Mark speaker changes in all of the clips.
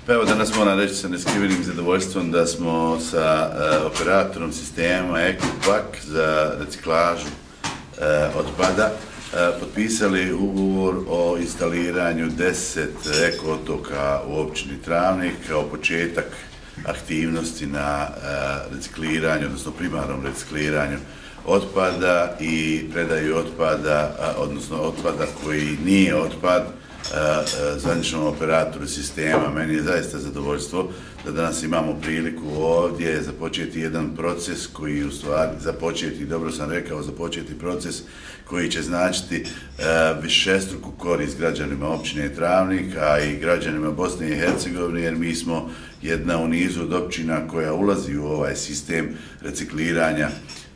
Speaker 1: Pa evo danas moram reći sa neskrivenim zadovoljstvom da smo sa operatorom sistema EkoPak za reciklažu otpada potpisali ugovor o instaliranju 10 eko otoka u općini Travnik kao početak aktivnosti na recikliranju, odnosno primarnom recikliranju otpada i predaju otpada, odnosno otpada koji nije otpad, zvaničnom operatoru sistema. Meni je zaista zadovoljstvo da danas imamo priliku ovdje započeti jedan proces koji u stvari započeti, dobro sam rekao, započeti proces koji će značiti višestruku korist građanima općine Travnik, a i građanima Bosne i Hercegovine, jer mi smo jedna u nizu od općina koja ulazi u ovaj sistem recikliranja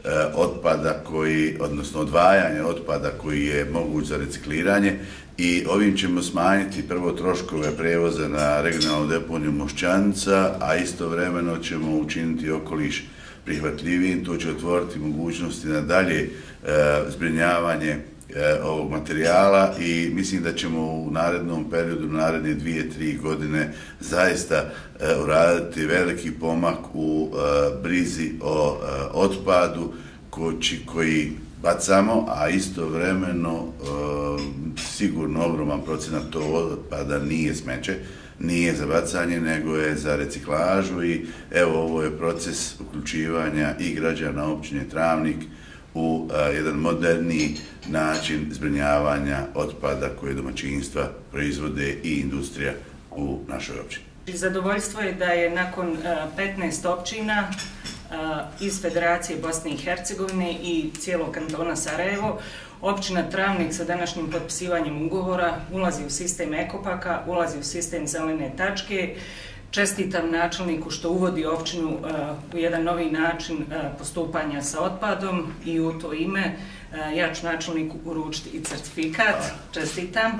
Speaker 1: otpada odnosno odvajanja otpada koji je moguć za recikliranje, i ovim ćemo smanjiti prvo troškove prevoza na regionalnu deponiju Mošćanica, a istovremeno ćemo učiniti okoliš prihvatljivijim. To će otvoriti mogućnosti na dalje zbrinjavanje ovog materijala i mislim da ćemo u narednom periodu, naredne 2-3 godine zaista uraditi veliki pomak u brizi o otpadu koji bacamo, a istovremeno sigurno ogroman procenat tog otpada nije smeće, nije za bacanje, nego je za reciklažu. I evo, ovo je proces uključivanja i građana općine Travnik u jedan moderniji način zbrinjavanja otpada koje domaćinstva proizvode i industrija u našoj općini.
Speaker 2: Zadovoljstvo je da je nakon 15 općina iz Federacije Bosne i Hercegovine i cijelog kantona Sarajevo, općina Travnik sa današnjim potpisivanjem ugovora ulazi u sistem EkoPaka, ulazi u sistem zelene tačke. Čestitam načelniku što uvodi općinu u jedan novi način postupanja sa otpadom i u to ime ja ću načelniku uručiti i certifikat. Čestitam.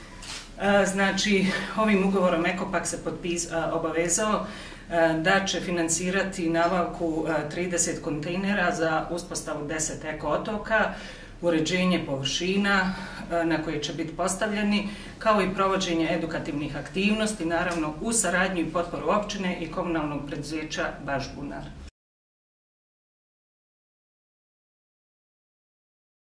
Speaker 2: Znači, ovim ugovorom EkoPak se obavezao da će financirati nabavku 30 kontejnera za uspostavu 10 eko otoka, uređenje površina na koje će biti postavljeni, kao i provođenje edukativnih aktivnosti, naravno u saradnju i potporu općine i komunalnog preduzeća Baš Bunar.